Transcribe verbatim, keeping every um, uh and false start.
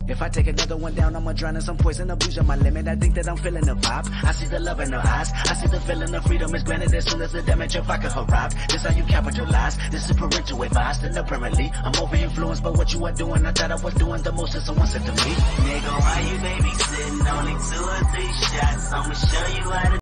If I take another one down, I'ma drown in some poison, abuse of my limit. I think that I'm feeling the vibe. I see the love in her eyes. I see the feeling of freedom is granted as soon as the damage of vodka arrives. This how you capitalize. This is parental advice. And apparently, I'm over influenced by what you are doing. I thought I was doing the most, and someone said to me, nigga, why you babysitting? Only two or three shots. I'ma show you how to